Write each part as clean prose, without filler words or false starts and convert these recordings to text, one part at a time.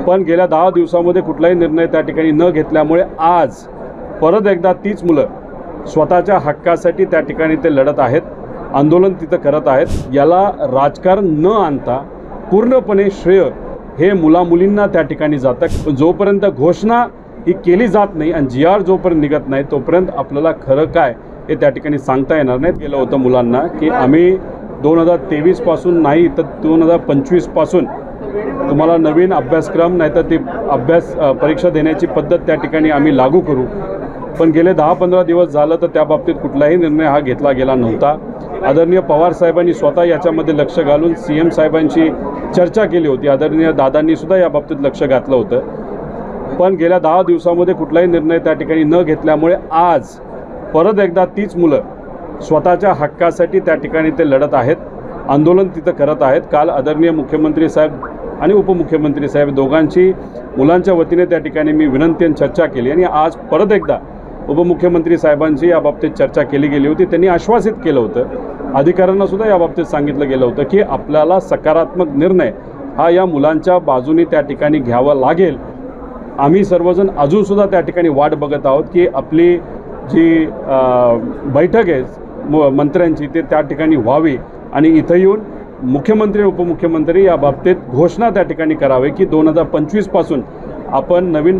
पण गेल्या 10 दिवसांमध्ये कुठलाही निर्णय त्या ठिकाणी न घेतल्यामुळे आज परत एकदा तीच मुलं स्वतःच्या हक्कासाठी त्या ठिकाणी ते लढत आहेत, आंदोलन तिथं करत आहेत। याला राजकारण न आणता पूर्णपणे श्रेय हे मुलामुलींना त्या ठिकाणी जातं। जोपर्यंत घोषणा ही केली जात नाही आणि जी आर जोपर्यंत निघत नाही तोपर्यंत आपल्याला खरं काय हे त्या ठिकाणी सांगता येणार नाही। गेलं होतं मुलांना की आम्ही 2023 पासून नाही तर 2025 पासून तुम्हाला नवीन अभ्यासक्रम नाही तर ती परीक्षा देण्याची पद्धत त्या ठिकाणी आम्ही लागू करू। पण गेले 10-15 दिवस झालं तर त्या बाबतीत कुठलाही निर्णय हा घेतला गेला नव्हता। आदरणीय पवार साहेबांनी स्वतः याच्यामध्ये लक्ष घालून CM साहेबांची चर्चा केली होती, आदरणीय दादांनी सुद्धा या बाबतीत लक्ष घातलं होतं। पण गेल्या 10 दिवसांमध्ये कुठलाही निर्णय त्या ठिकाणी न घेतल्यामुळे आज परत एकदा तीच मुलं स्वतःच्या हक्कासाठी त्या ठिकाणी ते लढत आहेत, आंदोलन तिथं करत आहेत। काल आदरणीय मुख्यमंत्री साहेब आणि उपमुख्यमंत्री साहेब दोघांची मुलांच्या वतीने त्या ठिकाणी मी विनंती आणि चर्चा केली आणि आज परत एकदा उपमुख्यमंत्री साहेबांची या बाबतीत चर्चा केली गेली होती। त्यांनी आश्वासित केलं होतं, अधिकाऱ्यांना सुद्धा या बाबतीत सांगितलं गेलं होतं की आपल्याला सकारात्मक निर्णय हा या मुलांच्या बाजूने त्या ठिकाणी घ्यावा लागेल। आम्ही सर्वजण अजूनसुद्धा त्या ठिकाणी वाट बघत आहोत की आपली जी बैठक आहे मंत्र्यांची ते त्या ठिकाणी व्हावी आणि इथं येऊन मुख्यमंत्री उपमुख्यमंत्री या बाबतीत घोषणा त्या ठिकाणी करावी की 2025 पासून आपण नवीन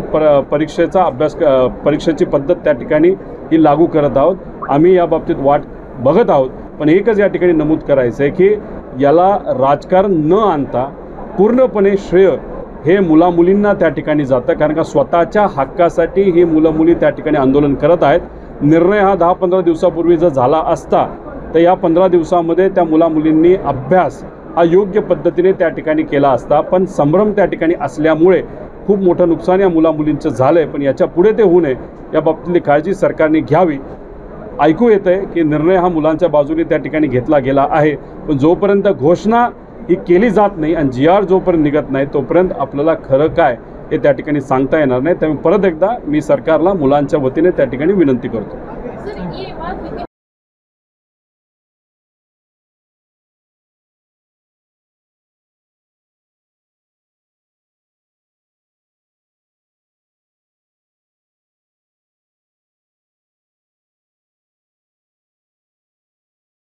परीक्षेची पद्धत त्या ठिकाणी ही लागू करत आहोत। आम्ही या बाबतीत वाट बघत आहोत, पण एकच या ठिकाणी नमूद करायचं आहे की याला राजकारण न आणता पूर्णपणे श्रेय हे मुलामुलींना त्या ठिकाणी जातं, कारण का स्वतःच्या हक्कासाठी ही मुलं मुली त्या ठिकाणी आंदोलन करत आहेत। निर्णय हा 10-15 दिवसापूर्वी जर झाला असता तर या 15 दिवसामध्ये त्या मुलामुलींनी अभ्यास हा योग्य पद्धतीने त्या ठिकाणी केला असता, पण संभ्रम त्या ठिकाणी असल्यामुळे खूप मोठं नुकसान या मुलामुलींचं झालं आहे। पण याच्या पुढे ते होऊ नये या बाबतीतली काळजी सरकारने घ्यावी। ऐकू येतं आहे की निर्णय हा मुलांच्या बाजूने त्या ठिकाणी घेतला गेला आहे, पण जोपर्यंत घोषणा ही केली जात नाही आणि जी आर जोपर्यंत निघत नाही तोपर्यंत आपल्याला खरं काय हे त्या ठिकाणी सांगता येणार नाही। त्यामुळे परत एकदा मी सरकारला मुलांच्या वतीने त्या ठिकाणी विनंती करतो।